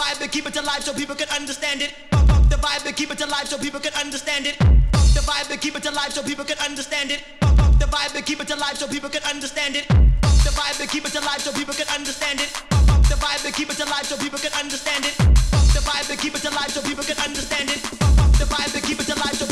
vibe and keep it alive so people can understand it. Pump the vibe and keep it alive so people can understand it. Pump the vibe and keep it alive so people can understand it. Pump the vibe and keep it alive so people can understand it. Pump the vibe and keep it alive so people can understand it. Pump the vibe and keep it alive so people can understand it. Pump the vibe and keep it alive so people can understand it. Pump the vibe and keep it alive so